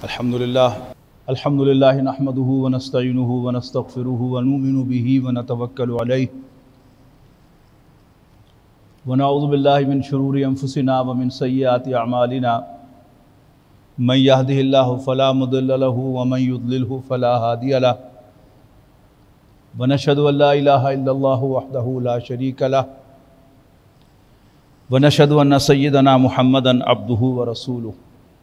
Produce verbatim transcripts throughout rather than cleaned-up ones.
الحمد للہ الحمد للہ نحمده ونستعینه ونستغفره ونؤمن به ونتوکل علیہ ونعوذ باللہ من شرور انفسنا ومن سیئات اعمالنا من یهده اللہ فلا مضل له ومن یضللہ فلا ہادی له ونشهد ان لا الہ الا اللہ وحدہ لا شریک له ونشهد ان سیدنا محمدا عبدہ ورسولہ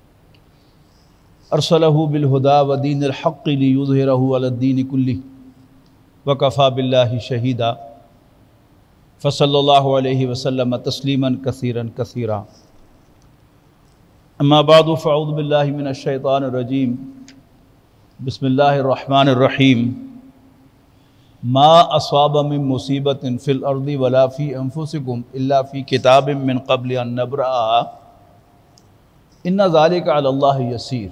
ارسلہ بالہدی ودین الحق لیظہرہ علی الدین کلہ وکفی باللہ شہیدا فصلی اللہ علیہ وسلم تسلیما کثیرا کثیرا اما بعد فاعوذ باللہ من الشیطان الرجیم بسم اللہ الرحمن الرحیم ما اصاب من مصیبت فی الارض ولا فی انفسکم الا فی کتاب من قبل ان نبرأہا ان ذلک علی اللہ یسیر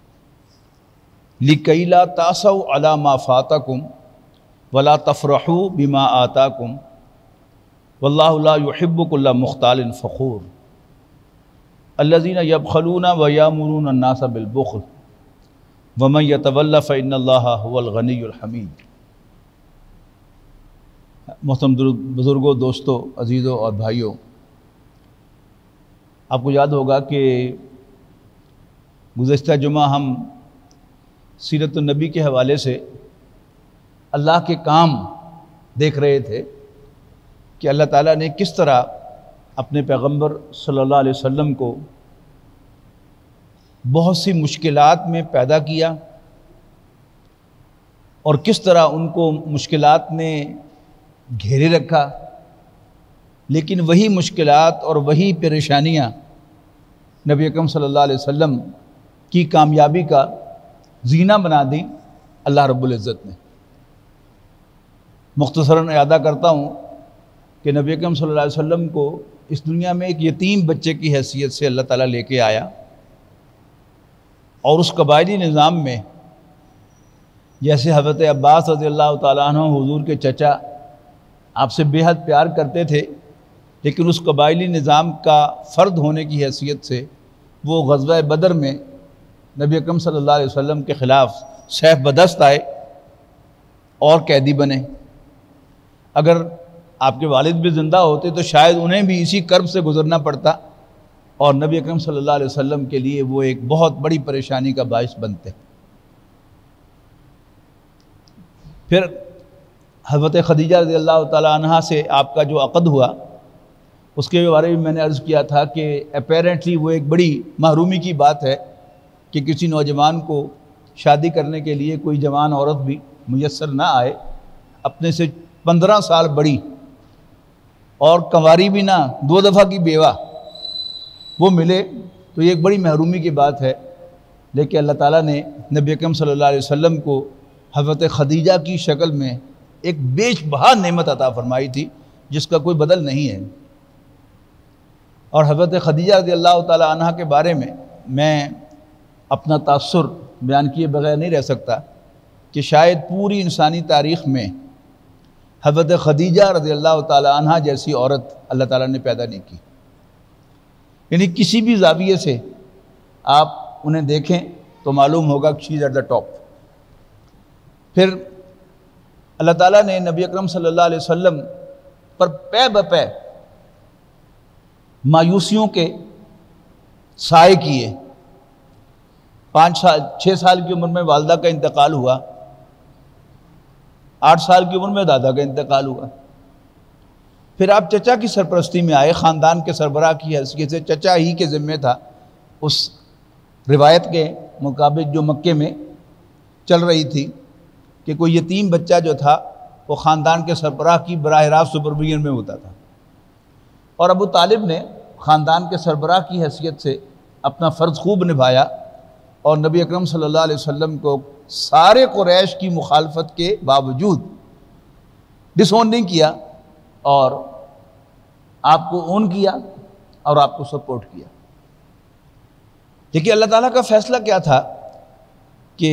لِكَيْ لَا تَأْسَوْا عَلَى مَا فَاتَكُمْ وَلَا تَفْرَحُوا بِمَا آتَاكُمْ وَاللَّهُ لَا يُحِبُّ كُلَّ مُخْتَالٍ فَخُورٍ الَّذِينَ يَبْخَلُونَ وَيَأْمُرُونَ النَّاسَ بِالْبُخْلِ وَمَنْ يَتَوَلَّ فَإِنَّ اللَّهَ هُوَ الْغَنِيُّ الْحَمِيدُ۔ محترم بزرگوں، دوستوں، عزیزوں اور بھائیوں، آپ کو یاد ہوگا کہ گزشتہ جمعہ ہم سیرت النبی کے حوالے سے اللہ کے کام دیکھ رہے تھے کہ اللہ تعالیٰ نے کس طرح اپنے پیغمبر صلی اللہ علیہ وسلم کو بہت سی مشکلات میں پیدا کیا اور کس طرح ان کو مشکلات نے گھیرے رکھا، لیکن وہی مشکلات اور وہی پریشانیاں نبی اکرم صلی اللہ علیہ وسلم کی کامیابی کا زینہ بنا دی اللہ رب العزت نے۔ مختصراً اعادہ کرتا ہوں کہ نبی اکرم صلی اللہ علیہ وسلم کو اس دنیا میں ایک یتیم بچے کی حیثیت سے اللہ تعالیٰ لے کے آیا، اور اس قبائلی نظام میں جیسے حضرت عباس رضی اللہ تعالیٰ عنہ حضور کے چچا آپ سے بے حد پیار کرتے تھے، لیکن اس قبائلی نظام کا فرد ہونے کی حیثیت سے وہ غزوہ بدر میں نبی اکرم صلی اللہ علیہ وسلم کے خلاف سیف بدست آئے اور قیدی بنے۔ اگر آپ کے والد بھی زندہ ہوتے تو شاید انہیں بھی اسی کرب سے گزرنا پڑتا، اور نبی اکرم صلی اللہ علیہ وسلم کے لیے وہ ایک بہت بڑی پریشانی کا باعث بنتے۔ پھر حضرت خدیجہ رضی اللہ تعالیٰ عنہا سے آپ کا جو عقد ہوا، اس کے بارے میں میں نے عرض کیا تھا کہ اپیرنٹلی وہ ایک بڑی محرومی کی بات ہے کہ کسی نوجوان کو شادی کرنے کے لیے کوئی جوان عورت بھی میسر نہ آئے، اپنے سے پندرہ سال بڑی اور کنواری بھی نہ، دو دفعہ کی بیوہ وہ ملے، تو یہ ایک بڑی محرومی کی بات ہے۔ لیکن اللہ تعالیٰ نے نبی اکرم صلی اللہ علیہ وسلم کو حضرت خدیجہ کی شکل میں ایک بیش بہا نعمت عطا فرمائی تھی جس کا کوئی بدل نہیں ہے۔ اور حضرت خدیجہ رضی اللہ تعالیٰ عنہ کے بارے میں میں اپنا تاثر بیان کیے بغیر نہیں رہ سکتا کہ شاید پوری انسانی تاریخ میں حضرت خدیجہ رضی اللہ تعالی عنہ جیسی عورت اللہ تعالیٰ نے پیدا نہیں کی، یعنی کسی بھی زاویے سے آپ انہیں دیکھیں تو معلوم ہوگا کہ شی از ایٹ دا ٹاپ۔ پھر اللہ تعالیٰ نے نبی اکرم صلی اللہ علیہ وسلم پر پے بپے مایوسیوں کے سائے کیے۔ پانچ سال چھ سال کی عمر میں والدہ کا انتقال ہوا، آٹھ سال کی عمر میں دادا کا انتقال ہوا۔ پھر آپ چچا کی سرپرستی میں آئے، خاندان کے سربراہ کی حیثیت سے چچا ہی کے ذمہ تھا اس روایت کے مطابق جو مکے میں چل رہی تھی کہ کوئی یتیم بچہ جو تھا وہ خاندان کے سربراہ کی براہ راست سپرویژن میں ہوتا تھا، اور ابو طالب نے خاندان کے سربراہ کی حیثیت سے اپنا فرض خوب نبھایا، اور نبی اکرم صلی اللہ علیہ وسلم کو سارے قریش کی مخالفت کے باوجود ڈس اون نہیں کیا، اور آپ کو اون کیا اور آپ کو سپورٹ کیا۔ لیکن اللہ تعالیٰ کا فیصلہ کیا تھا کہ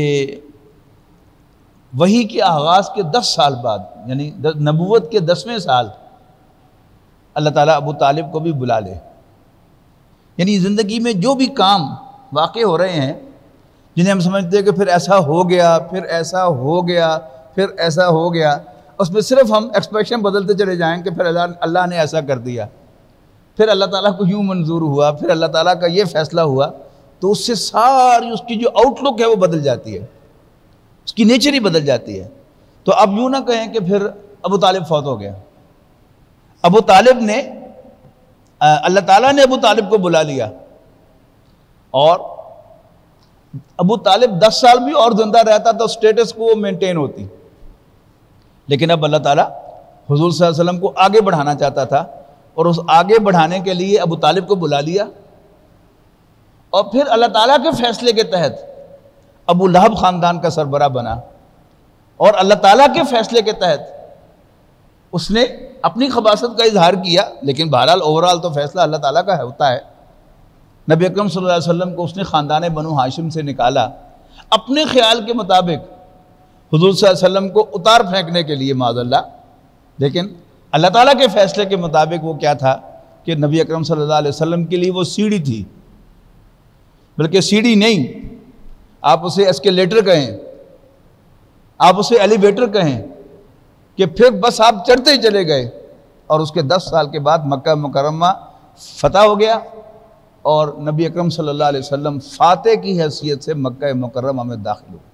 وحی کے آغاز کے دس سال بعد، یعنی نبوت کے دسویں سال، اللہ تعالیٰ ابو طالب کو بھی بلا لے۔ یعنی زندگی میں جو بھی کام واقع ہو رہے ہیں، جنہیں ہم سمجھتے ہیں کہ پھر ایسا ہو گیا، پھر ایسا ہو گیا، پھر ایسا ہو گیا، اس میں صرف ہم ایکسپریشن بدلتے چلے جائیں کہ پھر اللہ اللہ نے ایسا کر دیا، پھر اللہ تعالیٰ کو یوں منظور ہوا، پھر اللہ تعالیٰ کا یہ فیصلہ ہوا، تو اس سے ساری اس کی جو آؤٹ لک ہے وہ بدل جاتی ہے، اس کی نیچر ہی بدل جاتی ہے۔ تو اب یوں نہ کہیں کہ پھر ابو طالب فوت ہو گیا۔ ابو طالب نے اللہ تعالیٰ نے ابو طالب کو بلا لیا، اور ابو طالب دس سال بھی اور زندہ رہتا تو سٹیٹس کو مینٹین ہوتی، لیکن اب اللہ تعالیٰ حضور صلی اللہ علیہ وسلم کو آگے بڑھانا چاہتا تھا، اور اس آگے بڑھانے کے لیے ابو طالب کو بلا لیا، اور پھر اللہ تعالیٰ کے فیصلے کے تحت ابو لہب خاندان کا سربراہ بنا، اور اللہ تعالیٰ کے فیصلے کے تحت اس نے اپنی خباثت کا اظہار کیا، لیکن بہرحال اوورال تو فیصلہ اللہ تعالیٰ کا ہوتا ہے۔ نبی اکرم صلی اللہ علیہ وسلم کو اس نے خاندان بنو ہاشم سے نکالا، اپنے خیال کے مطابق حضور صلی اللہ علیہ وسلم کو اتار پھینکنے کے لیے معاذ اللہ، لیکن اللہ تعالیٰ کے فیصلے کے مطابق وہ کیا تھا کہ نبی اکرم صلی اللہ علیہ وسلم کے لیے وہ سیڑھی تھی، بلکہ سیڑھی نہیں، آپ اسے ایسکیلیٹر کہیں، آپ اسے ایلیویٹر کہیں، کہ پھر بس آپ چڑھتے ہی چلے گئے، اور اس کے دس سال کے بعد مکہ مکرمہ فتح ہو گیا، اور نبی اکرم صلی اللہ علیہ وسلم فاتح کی حیثیت سے مکہ مکرمہ میں داخل ہوئے۔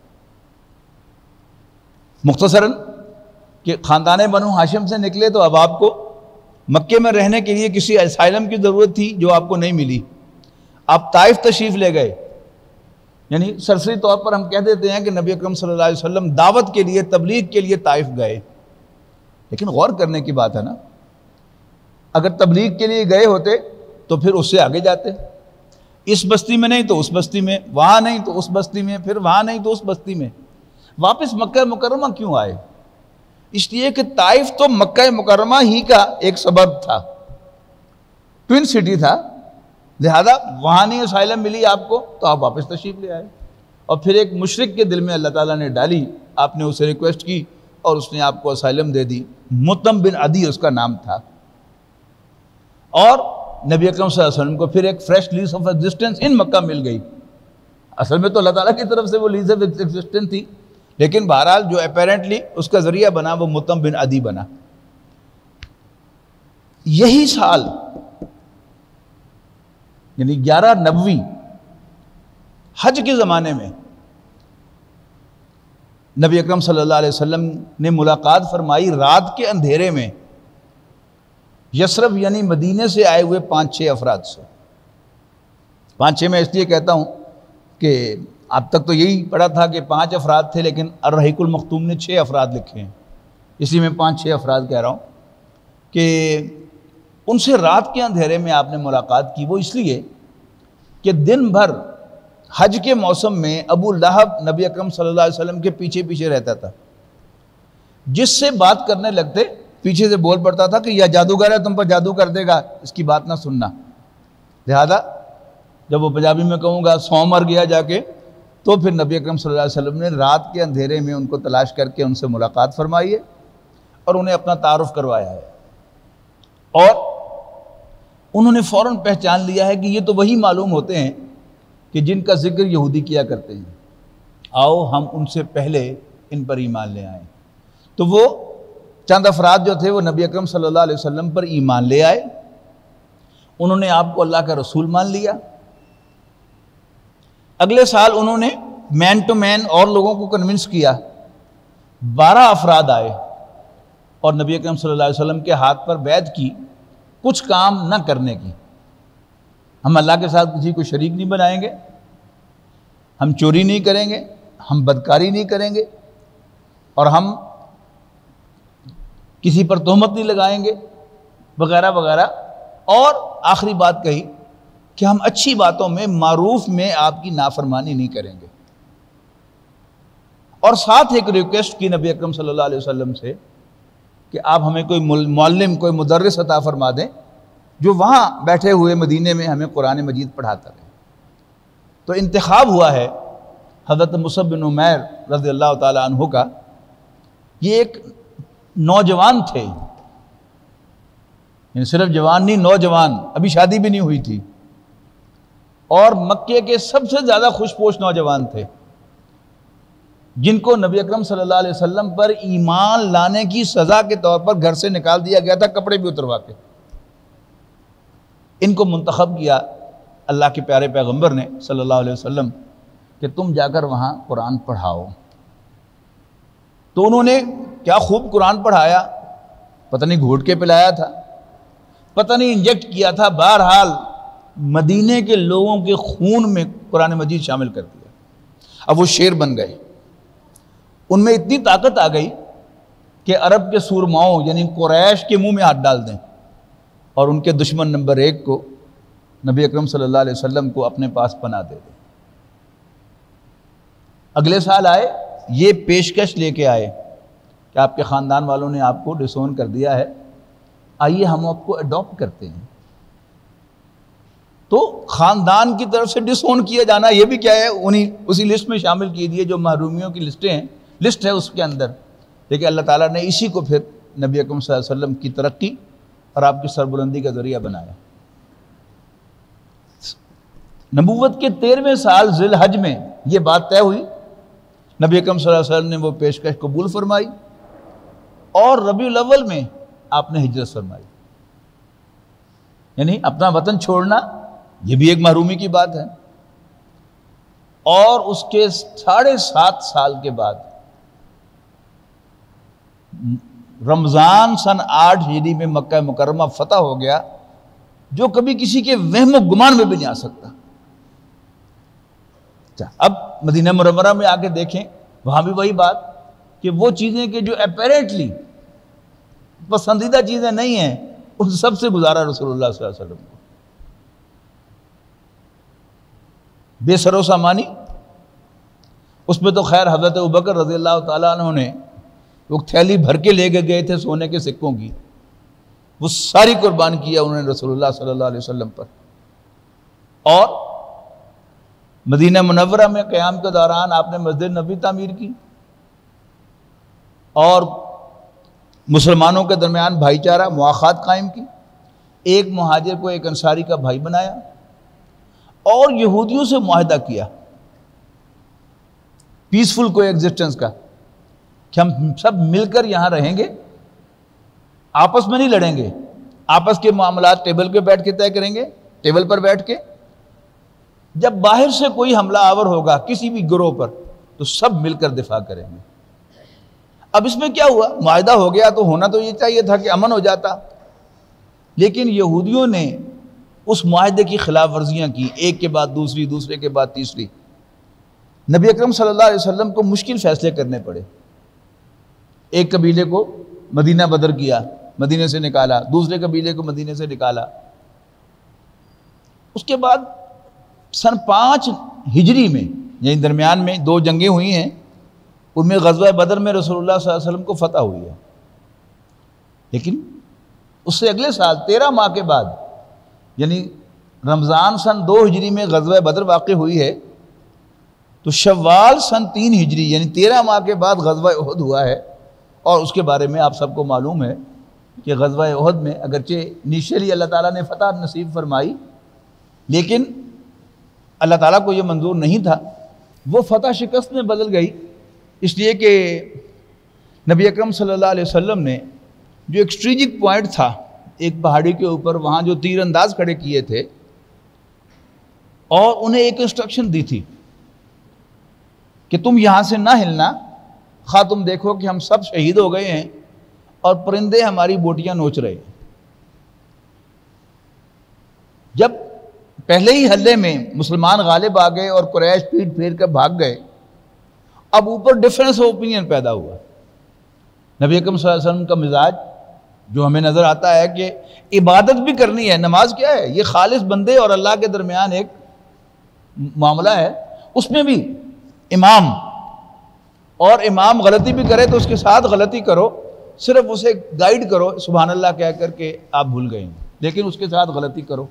مختصراً کہ خاندان بنو ہاشم سے نکلے تو اب آپ کو مکے میں رہنے کے لیے کسی اسائلم کی ضرورت تھی جو آپ کو نہیں ملی، آپ طائف تشریف لے گئے، یعنی سرسری طور پر ہم کہہ دیتے ہیں کہ نبی اکرم صلی اللہ علیہ وسلم دعوت کے لیے، تبلیغ کے لیے طائف گئے، لیکن غور کرنے کی بات ہے نا، اگر تبلیغ کے لیے گئے ہوتے تو پھر اس سے آگے جاتے، اس بستی میں نہیں تو اس بستی میں، وہاں نہیں تو اس بستی میں، پھر وہاں نہیں تو اس بستی میں، واپس مکہ مکرمہ کیوں آئے؟ اس لیے کہ طائف تو مکہ مکرمہ ہی کا ایک سبب تھا، ٹوین سٹی تھا، لہذا وہاں نہیں اسائلم ملی آپ کو تو آپ واپس تشریف لے آئے، اور پھر ایک مشرک کے دل میں اللہ تعالیٰ نے ڈالی، آپ نے اسے ریکویسٹ کی اور اس نے آپ کو اسائلم دے دی، مطعم بن عدی اس کا نام تھا، اور نبی اکرم صلی اللہ علیہ وسلم کو پھر ایک fresh lease of existence in Mecca مل گئی۔ اصل میں تو اللہ تعالیٰ کی طرف سے وہ لیز آف ایگزسٹنس تھی، لیکن بہرحال جو اپیرنٹلی اس کا ذریعہ بنا وہ مطعم بن عدی بنا۔ یہی سال یعنی گیارہ نبوی حج کے زمانے میں نبی اکرم صلی اللہ علیہ وسلم نے ملاقات فرمائی رات کے اندھیرے میں یثرب یعنی مدینے سے آئے ہوئے پانچ چھ افراد سے۔ پانچ چھ میں اس لیے کہتا ہوں کہ اب تک تو یہی پڑھا تھا کہ پانچ افراد تھے، لیکن الرحیق المختوم نے چھ افراد لکھے ہیں، اس لیے میں پانچ چھ افراد کہہ رہا ہوں کہ ان سے رات کے اندھیرے میں آپ نے ملاقات کی۔ وہ اس لیے کہ دن بھر حج کے موسم میں ابو لہب نبی اکرم صلی اللہ علیہ وسلم کے پیچھے پیچھے رہتا تھا، جس سے بات کرنے لگتے پیچھے سے بول پڑتا تھا کہ یہ جادوگر ہے، تم پر جادو کر دے گا، اس کی بات نہ سننا۔ لہذا جب وہ پنجابی میں کہوں گا سو مر گیا جا کے، تو پھر نبی اکرم صلی اللہ علیہ وسلم نے رات کے اندھیرے میں ان کو تلاش کر کے ان سے ملاقات فرمائی ہے اور انہیں اپنا تعارف کروایا ہے، اور انہوں نے فوراً پہچان لیا ہے کہ یہ تو وہی معلوم ہوتے ہیں کہ جن کا ذکر یہودی کیا کرتے ہیں، آؤ ہم ان سے پہلے ان پر ایمان لے آئیں۔ تو وہ چند افراد جو تھے وہ نبی اکرم صلی اللہ علیہ وسلم پر ایمان لے آئے، انہوں نے آپ کو اللہ کا رسول مان لیا۔ اگلے سال انہوں نے مین ٹو مین اور لوگوں کو کنونس کیا، بارہ افراد آئے اور نبی اکرم صلی اللہ علیہ وسلم کے ہاتھ پر بیعت کی کچھ کام نہ کرنے کی۔ ہم اللہ کے ساتھ کسی کو شریک نہیں بنائیں گے، ہم چوری نہیں کریں گے، ہم بدکاری نہیں کریں گے، اور ہم کسی پر تہمت نہیں لگائیں گے وغیرہ وغیرہ، اور آخری بات کہی کہ ہم اچھی باتوں میں معروف میں آپ کی نافرمانی نہیں کریں گے، اور ساتھ ایک ریکویسٹ کی نبی اکرم صلی اللہ علیہ وسلم سے کہ آپ ہمیں کوئی معلم، کوئی مدرس عطا فرما دیں جو وہاں بیٹھے ہوئے مدینے میں ہمیں قرآن مجید پڑھاتا رہے۔ تو انتخاب ہوا ہے حضرت مصعب بن عمیر رضی اللہ تعالی عنہ کا۔ یہ ایک نوجوان تھے، یعنی صرف جوان نہیں، نوجوان، ابھی شادی بھی نہیں ہوئی تھی، اور مکے کے سب سے زیادہ خوش پوش نوجوان تھے، جن کو نبی اکرم صلی اللہ علیہ وسلم پر ایمان لانے کی سزا کے طور پر گھر سے نکال دیا گیا تھا، کپڑے بھی اتروا کے۔ ان کو منتخب کیا اللہ کے پیارے پیغمبر نے صلی اللہ علیہ وسلم کہ تم جا کر وہاں قرآن پڑھاؤ۔ تو انہوں نے کیا خوب قرآن پڑھایا، پتہ نہیں گھوٹ کے پلایا تھا، پتہ نہیں انجیکٹ کیا تھا، بہرحال مدینے کے لوگوں کے خون میں قرآن مجید شامل کر دیا۔ اب وہ شیر بن گئے، ان میں اتنی طاقت آ گئی کہ عرب کے سورماؤں یعنی قریش کے منہ میں ہاتھ ڈال دیں اور ان کے دشمن نمبر ایک کو نبی اکرم صلی اللہ علیہ وسلم کو اپنے پاس پناہ دے دیں۔ اگلے سال آئے، یہ پیشکش لے کے آئے کہ آپ کے خاندان والوں نے آپ کو ڈسون کر دیا ہے، آئیے ہم آپ کو اڈاپٹ کرتے ہیں۔ تو خاندان کی طرف سے ڈسون کیا جانا یہ بھی کیا ہے، انہی اسی لسٹ میں شامل کی دیے جو محرومیوں کی لسٹیں ہیں، لسٹ ہے اس کے اندر۔ لیکن اللہ تعالیٰ نے اسی کو پھر نبی اکرم صلی اللہ علیہ وسلم کی ترقی اور آپ کی سربلندی کا ذریعہ بنایا۔ نبوت کے تیرہویں سال ذی الحج میں یہ بات طے ہوئی، نبی اکرم صلی اللہ علیہ وسلم نے وہ پیشکش قبول فرمائی، اور ربیع الاول میں آپ نے ہجرت فرمائی۔ یعنی اپنا وطن چھوڑنا یہ بھی ایک محرومی کی بات ہے۔ اور اس کے ساڑھے سات سال کے بعد رمضان سن آٹھ ہجری میں مکہ مکرمہ فتح ہو گیا، جو کبھی کسی کے وہم و گمان میں بھی نہیں آ سکتا۔ اب مدینہ منورہ میں آ کے دیکھیں، وہاں بھی وہی بات کہ وہ چیزیں کہ جو اپیرنٹلی پسندیدہ چیزیں نہیں ہیں، ان سب سے گزارا رسول اللہ صلی اللہ علیہ وسلم کو۔ بے سر و سامانی، اس میں تو خیر حضرت ابوبکر رضی اللہ تعالیٰ عنہ نے وہ تھیلی بھر کے لے کے گئے تھے سونے کے سکوں کی، وہ ساری قربان کیا انہوں نے رسول اللہ صلی اللہ علیہ وسلم پر۔ اور مدینہ منورہ میں قیام کے دوران آپ نے مسجد نبوی تعمیر کی، اور مسلمانوں کے درمیان بھائی چارہ مواخات قائم کی، ایک مہاجر کو ایک انصاری کا بھائی بنایا، اور یہودیوں سے معاہدہ کیا پیسفل کو ایگزسٹنس کا کہ ہم سب مل کر یہاں رہیں گے، آپس میں نہیں لڑیں گے، آپس کے معاملات ٹیبل پہ بیٹھ کے طے کریں گے، ٹیبل پر بیٹھ کے۔ جب باہر سے کوئی حملہ آور ہوگا کسی بھی گروہ پر تو سب مل کر دفاع کریں گے۔ اب اس میں کیا ہوا، معاہدہ ہو گیا تو ہونا تو یہ چاہیے تھا کہ امن ہو جاتا، لیکن یہودیوں نے اس معاہدے کی خلاف ورزیاں کی، ایک کے بعد دوسری، دوسرے کے بعد تیسری۔ نبی اکرم صلی اللہ علیہ وسلم کو مشکل فیصلے کرنے پڑے۔ ایک قبیلے کو مدینہ بدر کیا، مدینے سے نکالا، دوسرے قبیلے کو مدینے سے نکالا۔ اس کے بعد سن پانچ ہجری میں، یعنی درمیان میں دو جنگیں ہوئی ہیں، ان میں غزوہ بدر میں رسول اللہ صلی اللہ علیہ وسلم کو فتح ہوئی ہے۔ لیکن اس سے اگلے سال تیرہ ماہ کے بعد، یعنی رمضان سن دو ہجری میں غزوہ بدر واقع ہوئی ہے، تو شوال سن تین ہجری یعنی تیرہ ماہ کے بعد غزوہ احد ہوا ہے۔ اور اس کے بارے میں آپ سب کو معلوم ہے کہ غزوہ احد میں اگرچہ انیشیلی اللہ تعالیٰ نے فتح نصیب فرمائی، لیکن اللہ تعالیٰ کو یہ منظور نہیں تھا، وہ فتح شکست میں بدل گئی، اس لیے کہ نبی اکرم صلی اللہ علیہ وسلم نے جو ایک اسٹریٹجک پوائنٹ تھا ایک پہاڑی کے اوپر، وہاں جو تیر انداز کھڑے کیے تھے، اور انہیں ایک انسٹرکشن دی تھی کہ تم یہاں سے نہ ہلنا، خواہ تم دیکھو کہ ہم سب شہید ہو گئے ہیں اور پرندے ہماری بوٹیاں نوچ رہے ہیں۔ جب پہلے ہی حلے میں مسلمان غالب آ گئے اور قریش پیٹ پھیر کر بھاگ گئے، اب اوپر ڈفرینس آف اوپینین پیدا ہوا۔ نبی اکرم صلی اللہ علیہ وسلم کا مزاج جو ہمیں نظر آتا ہے کہ عبادت بھی کرنی ہے، نماز کیا ہے، یہ خالص بندے اور اللہ کے درمیان ایک معاملہ ہے، اس میں بھی امام اور امام غلطی بھی کرے تو اس کے ساتھ غلطی کرو، صرف اسے گائیڈ کرو سبحان اللہ کہہ کر کے آپ بھول گئے ہیں، لیکن اس کے ساتھ غلطی کرو۔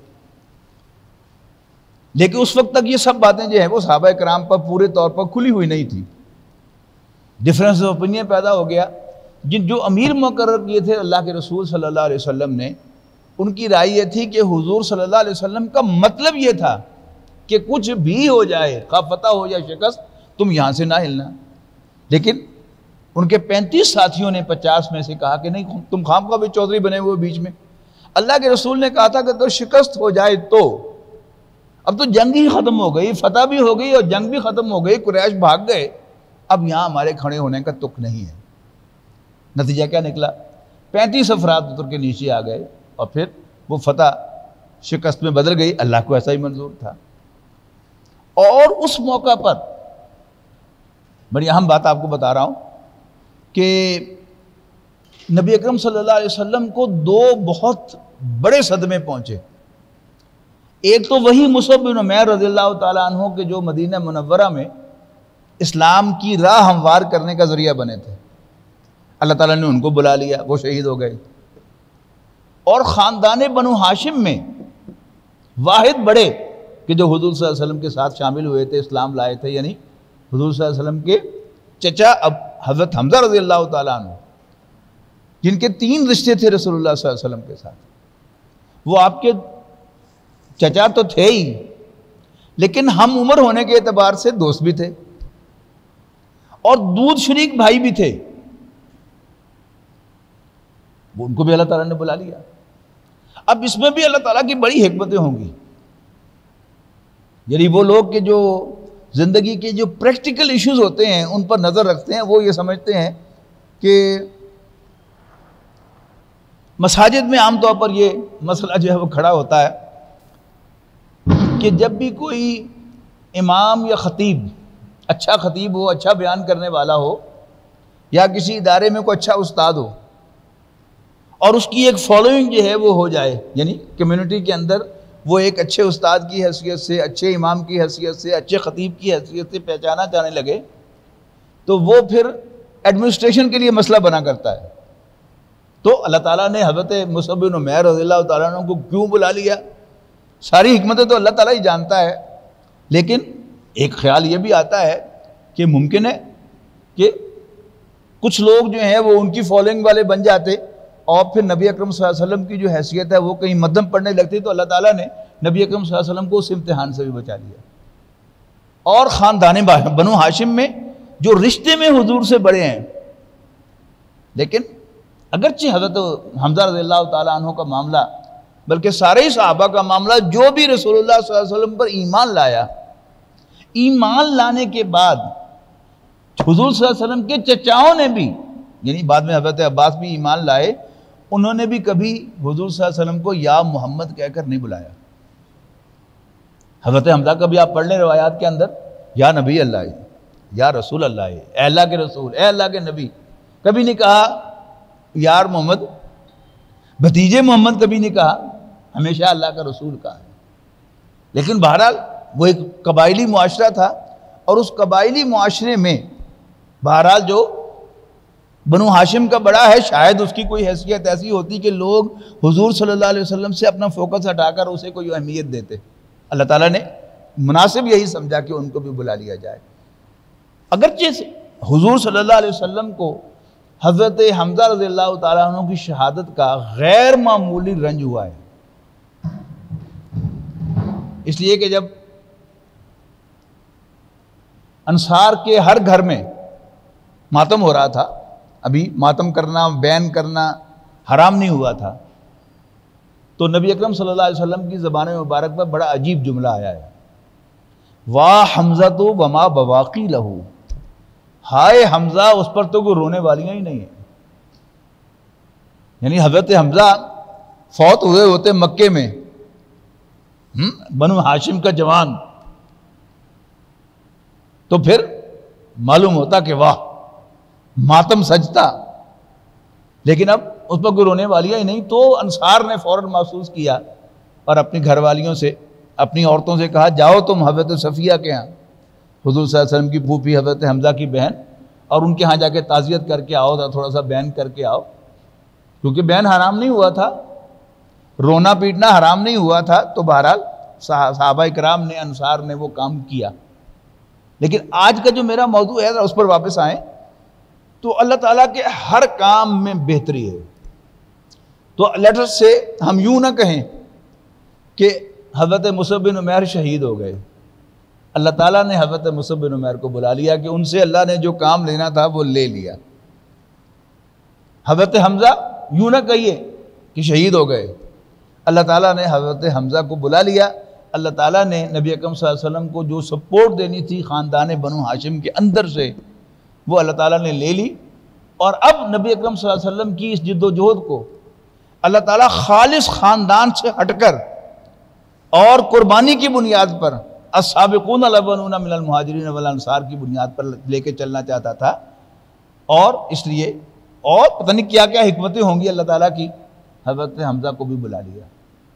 لیکن اس وقت تک یہ سب باتیں جو ہیں وہ صحابہ کرام پر پورے طور پر کھلی ہوئی نہیں تھی، ڈفرینس آف اوپینین پیدا ہو گیا۔ جن جو امیر مقرر کیے تھے اللہ کے رسول صلی اللہ علیہ وسلم نے، ان کی رائے یہ تھی کہ حضور صلی اللہ علیہ وسلم کا مطلب یہ تھا کہ کچھ بھی ہو جائے، خواہ فتح ہو یا شکست، تم یہاں سے نہ ہلنا۔ لیکن ان کے پینتیس ساتھیوں نے پچاس میں سے کہا کہ نہیں، تم خام خواہ بھی چودھری بنے ہوئے بیچ میں۔ اللہ کے رسول نے کہا تھا کہ تو شکست ہو جائے تو، اب تو جنگ ہی ختم ہو گئی، فتح بھی ہو گئی اور جنگ بھی ختم ہو گئی، قریش بھاگ گئے، اب یہاں ہمارے کھڑے ہونے کا تک نہیں ہے۔ نتیجہ کیا نکلا؟ پینتیس افراد اتر کے نیچے آ گئے اور پھر وہ فتح شکست میں بدل گئی، اللہ کو ایسا ہی منظور تھا۔ اور اس موقع پر بڑی اہم بات آپ کو بتا رہا ہوں کہ نبی اکرم صلی اللہ علیہ وسلم کو دو بہت بڑے صدمے پہنچے۔ ایک تو وہی مصعب بن عمیر رضی اللہ تعالیٰ عنہ کے جو مدینہ منورہ میں اسلام کی راہ ہموار کرنے کا ذریعہ بنے تھے، اللہ تعالیٰ نے ان کو بلا لیا، وہ شہید ہو گئے۔ اور خاندان بنو ہاشم میں واحد بڑے کہ جو حضور صلی اللہ علیہ وسلم کے ساتھ شامل ہوئے تھے، اسلام لائے تھے، یعنی حضور صلی اللہ علیہ وسلم کے چچا اب حضرت حمزہ رضی اللہ تعالیٰ عنہ، جن کے تین رشتے تھے رسول اللہ صلی اللہ علیہ وسلم کے ساتھ۔ وہ آپ کے چچا تو تھے ہی، لیکن ہم عمر ہونے کے اعتبار سے دوست بھی تھے اور دودھ شریک بھائی بھی تھے، وہ ان کو بھی اللہ تعالیٰ نے بلا لیا۔ اب اس میں بھی اللہ تعالیٰ کی بڑی حکمتیں ہوں گی، یعنی وہ لوگ کہ جو زندگی کے جو پریکٹیکل ایشوز ہوتے ہیں ان پر نظر رکھتے ہیں، وہ یہ سمجھتے ہیں کہ مساجد میں عام طور پر یہ مسئلہ جو ہے وہ کھڑا ہوتا ہے کہ جب بھی کوئی امام یا خطیب، اچھا خطیب ہو، اچھا بیان کرنے والا ہو، یا کسی ادارے میں کوئی اچھا استاد ہو اور اس کی ایک فالوئنگ جو ہے وہ ہو جائے، یعنی کمیونٹی کے اندر وہ ایک اچھے استاد کی حیثیت سے، اچھے امام کی حیثیت سے، اچھے خطیب کی حیثیت سے پہچانا جانے لگے، تو وہ پھر ایڈمنسٹریشن کے لیے مسئلہ بنا کرتا ہے۔ تو اللہ تعالیٰ نے حضرت مصعب بن عمیر رضی اللہ تعالیٰ عنہ کو کیوں بلا لیا؟ ساری حکمتیں تو اللہ تعالیٰ ہی جانتا ہے، لیکن ایک خیال یہ بھی آتا ہے کہ ممکن ہے کہ کچھ لوگ جو ہیں وہ ان کی فالوئنگ والے بن جاتے اور پھر نبی اکرم صلی اللہ علیہ وسلم کی جو حیثیت ہے وہ کہیں مدھم پڑنے لگتی، تو اللہ تعالیٰ نے نبی اکرم صلی اللہ علیہ وسلم کو اس امتحان سے بھی بچا لیا۔ اور خاندان بنو ہاشم میں جو رشتے میں حضور سے بڑے ہیں، لیکن اگرچہ حضرت حمزہ رضی اللہ تعالیٰ عنہ کا معاملہ، بلکہ سارے ہی صحابہ کا معاملہ، جو بھی رسول اللہ صلی اللہ علیہ وسلم پر ایمان لایا، ایمان لانے کے بعد حضور صلی اللہ علیہ وسلم کے چچاؤں نے بھی، یعنی بعد میں حضرت عباس بھی ایمان لائے، انہوں نے بھی کبھی حضور صلی اللہ علیہ وسلم کو یا محمد کہہ کر نہیں بلایا۔ حضرت حمزہ کا بھی آپ پڑھ لیں روایات کے اندر، یا نبی اللہ، یا رسول اللہ، اے اللہ کے رسول، اے اللہ کے نبی، کبھی نہیں کہا یار محمد، بھتیجے محمد کبھی نہیں کہا، ہمیشہ اللہ کا رسول کہا ہے۔ لیکن بہرحال وہ ایک قبائلی معاشرہ تھا، اور اس قبائلی معاشرے میں بہرحال جو بنو ہاشم کا بڑا ہے، شاید اس کی کوئی حیثیت ایسی ہوتی کہ لوگ حضور صلی اللہ علیہ وسلم سے اپنا فوکس ہٹا کر اسے کوئی اہمیت دیتے۔ اللہ تعالیٰ نے مناسب یہی سمجھا کہ ان کو بھی بلا لیا جائے۔ اگرچہ حضور صلی اللہ علیہ وسلم کو حضرت حمزہ رضی اللہ تعالیٰ عنہ کی شہادت کا غیر معمولی رنج ہوا ہے، اس لیے کہ جب انصار کے ہر گھر میں ماتم ہو رہا تھا، ابھی ماتم کرنا، بین کرنا حرام نہیں ہوا تھا، تو نبی اکرم صلی اللہ علیہ وسلم کی زبان مبارک پر بڑا عجیب جملہ آیا ہے، واہ حمزہ تو وما بواقی لہو، ہائے حمزہ، اس پر تو کوئی رونے والیاں ہی نہیں ہیں۔ یعنی حضرت حمزہ فوت ہوئے ہوتے مکے میں، بنو ہاشم کا جوان، تو پھر معلوم ہوتا کہ واہ ماتم سجتا، لیکن اب اس پر کوئی رونے والیاں ہی نہیں، تو انصار نے فوراً محسوس کیا اور اپنی گھر والیوں سے، اپنی عورتوں سے کہا جاؤ تم حضرت صفیہ کے ہاں، حضور صلی اللہ علیہ وسلم کی پھوپھی حضرت حمزہ کی بہن، اور ان کے ہاں جا کے تعزیت کر کے آؤ، تھوڑا سا بین کر کے آؤ، کیونکہ بین حرام نہیں ہوا تھا، رونا پیٹنا حرام نہیں ہوا تھا، تو بہرحال صحابہ اکرام نے، انصار نے وہ کام کیا۔ لیکن آج کا جو میرا موضوع ہے اس پر واپس آئیں تو اللہ تعالیٰ کے ہر کام میں بہتری ہے۔ تو لیٹر سے ہم یوں نہ کہیں کہ حضرت مصعب بن عمیر شہید ہو گئے، اللہ تعالیٰ نے حضرت مصعب بن عمیر کو بلا لیا کہ ان سے اللہ نے جو کام لینا تھا وہ لے لیا۔ حضرت حمزہ یوں نہ کہیے کہ شہید ہو گئے، اللہ تعالیٰ نے حضرت حمزہ کو بلا لیا۔ اللہ تعالیٰ نے نبی اکرم صلی اللہ علیہ وسلم کو جو سپورٹ دینی تھی خاندان بنو ہاشم کے اندر سے، وہ اللہ تعالیٰ نے لے لی، اور اب نبی اکرم صلی اللہ علیہ وسلم کی اس جد و جہد کو اللہ تعالیٰ خالص خاندان سے ہٹ کر اور قربانی کی بنیاد پر السابقون الاولون من المہاجرین والانصار کی بنیاد پر لے کے چلنا چاہتا تھا، اور اس لیے اور پتہ نہیں کیا کیا حکمتیں ہوں گی اللہ تعالیٰ کی، حضرت حمزہ کو بھی بلا لیا۔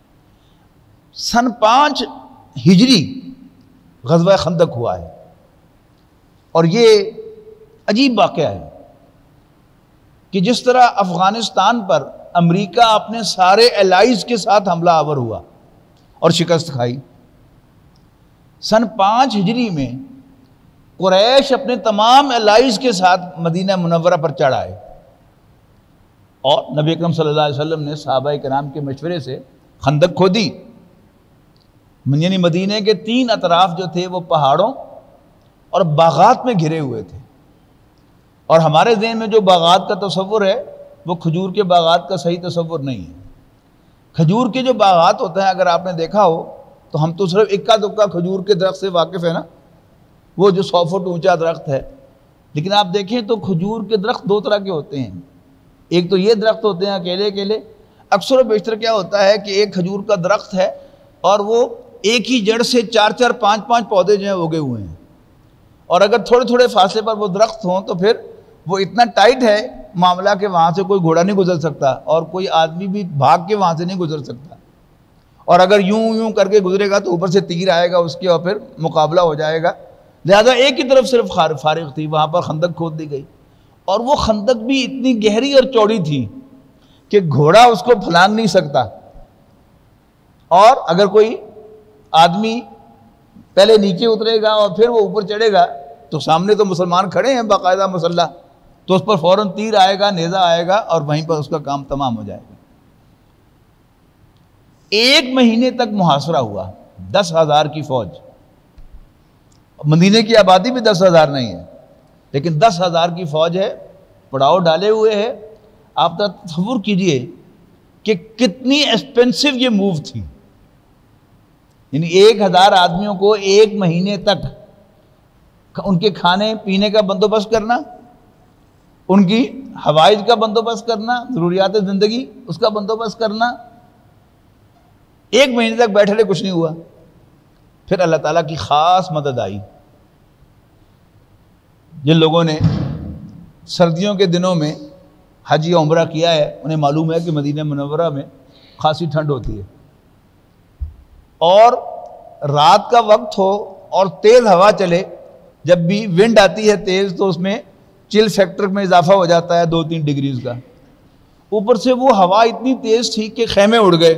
سن پانچ ہجری غزوہ خندق ہوا ہے، اور یہ عجیب واقعہ ہے کہ جس طرح افغانستان پر امریکہ اپنے سارے الائز کے ساتھ حملہ آور ہوا اور شکست کھائی، سن پانچ ہجری میں قریش اپنے تمام الائز کے ساتھ مدینہ منورہ پر چڑھ آئے، اور نبی اکرم صلی اللہ علیہ وسلم نے صحابہ کرام کے مشورے سے خندق کھودی، یعنی مدینہ کے تین اطراف جو تھے وہ پہاڑوں اور باغات میں گھرے ہوئے تھے، اور ہمارے ذہن میں جو باغات کا تصور ہے وہ کھجور کے باغات کا صحیح تصور نہیں ہے۔ کھجور کے جو باغات ہوتے ہیں اگر آپ نے دیکھا ہو تو ہم تو صرف اکا دکا کھجور کے درخت سے واقف ہے نا، وہ جو سو فٹ اونچا درخت ہے، لیکن آپ دیکھیں تو کھجور کے درخت دو طرح کے ہوتے ہیں، ایک تو یہ درخت ہوتے ہیں اکیلے اکیلے، اکثر و بیشتر کیا ہوتا ہے کہ ایک کھجور کا درخت ہے اور وہ ایک ہی جڑ سے چار چار پانچ پانچ پودے جو ہیں اگے ہوئے ہیں، اور اگر تھوڑے تھوڑے فاصلے پر وہ درخت ہوں تو پھر وہ اتنا ٹائٹ ہے معاملہ کہ وہاں سے کوئی گھوڑا نہیں گزر سکتا اور کوئی آدمی بھی بھاگ کے وہاں سے نہیں گزر سکتا، اور اگر یوں یوں کر کے گزرے گا تو اوپر سے تیر آئے گا اس کے اور پھر مقابلہ ہو جائے گا، لہذا ایک ہی طرف صرف فارغ تھی، وہاں پر خندق کھود دی گئی، اور وہ خندق بھی اتنی گہری اور چوڑی تھی کہ گھوڑا اس کو پھلانگ نہیں سکتا، اور اگر کوئی آدمی پہلے نیچے اترے گا اور پھر وہ اوپر چڑھے گا تو سامنے تو مسلمان کھڑے ہیں باقاعدہ مسلح، تو اس پر فوراً تیر آئے گا، نیزہ آئے گا اور وہیں پر اس کا کام تمام ہو جائے گا۔ ایک مہینے تک محاصرہ ہوا، دس ہزار کی فوج، مدینے کی آبادی بھی دس ہزار نہیں ہے لیکن دس ہزار کی فوج ہے، پڑاؤ ڈالے ہوئے ہے۔ آپ تصور کیجئے کہ کتنی ایکسپینسو یہ موو تھی، یعنی ایک ہزار آدمیوں کو ایک مہینے تک ان کے کھانے پینے کا بندوبست کرنا، ان کی حوائج کا بندوبست کرنا، ضروریات زندگی اس کا بندوبست کرنا، ایک مہینے تک بیٹھے رہے، کچھ نہیں ہوا۔ پھر اللہ تعالیٰ کی خاص مدد آئی۔ جن لوگوں نے سردیوں کے دنوں میں حج یا عمرہ کیا ہے انہیں معلوم ہے کہ مدینہ منورہ میں خاصی ٹھنڈ ہوتی ہے، اور رات کا وقت ہو اور تیز ہوا چلے، جب بھی ونڈ آتی ہے تیز تو اس میں چل فیکٹر میں اضافہ ہو جاتا ہے دو تین ڈگریز کا، اوپر سے وہ ہوا اتنی تیز تھی کہ خیمے اڑ گئے،